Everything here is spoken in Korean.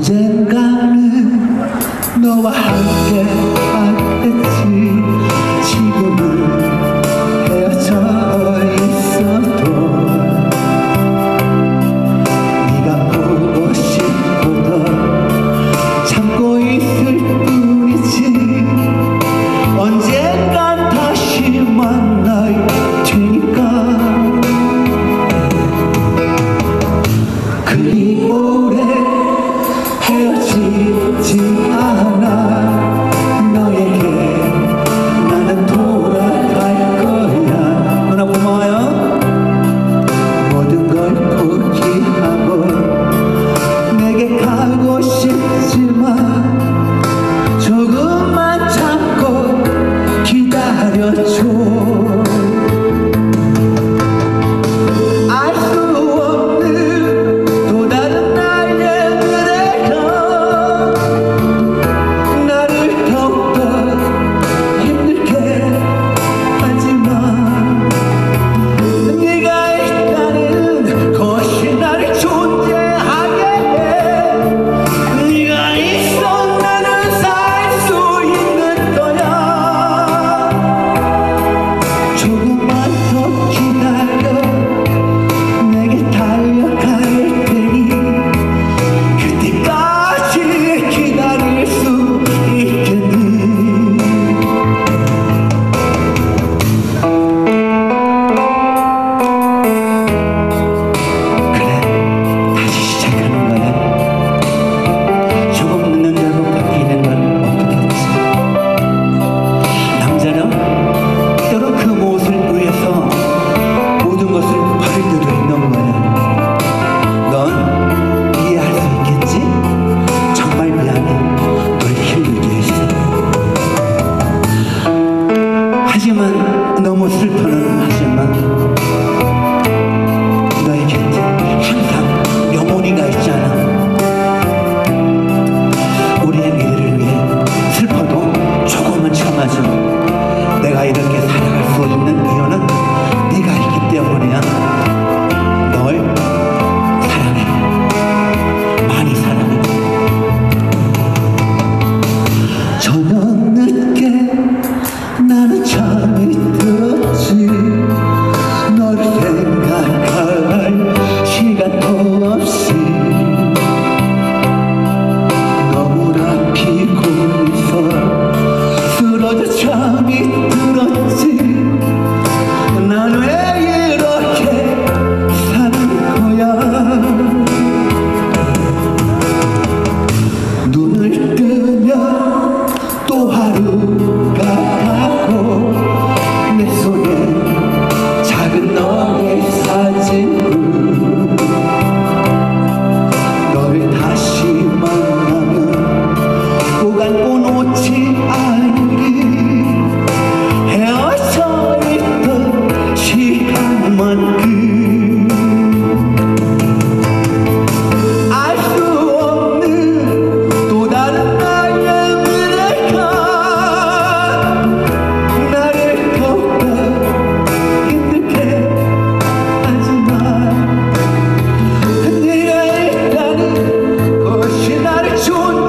언젠가는 너와 함께 하겠지. 지금은 헤어져 있어도 네가 보고 싶어도 참고 있을 뿐이지. 언젠간 다시 만날 테니까. 그리 오래 헤어지지 않아. 너에게 나는 돌아갈 거야. 누나 고마워요. 모든 걸 포기하고 내게 가고 싶지만 조금만 참고 기다려줘. 하지만 너무 슬퍼는 하지만 너의 곁에 항상 영원히가 있잖아. 우리의 미래를 위해 슬퍼도 조금은 참아줘. 내가 이렇게 살아갈 수 있는 이유는 네가 있기 때문이야. 널 사랑해. 많이 사랑해. 저녁 늦게 나는 잠이 들었지. 너를 생각할 시간도 없이 너무나 피곤해서 쓰러져 잠이 들었지. 난 왜 이렇게 사는 거야. 눈을 뜨면 또 하루가 가고 내 손에 작은 너의 사진을. 너를 다시 만나면 꼭 안고 놓지 않으리. 헤어져 있던 시간만큼 알 수 없는 또 다른 나의 미래가 나를 더욱더 힘들게 하지만 네가 있다는 것이 나를 존재